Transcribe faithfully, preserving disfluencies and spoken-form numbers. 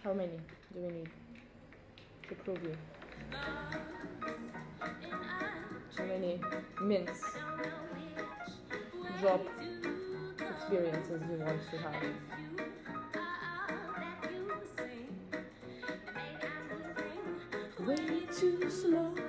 How many do we need to prove you? How many mints drop experiences you want to have? Way too slow.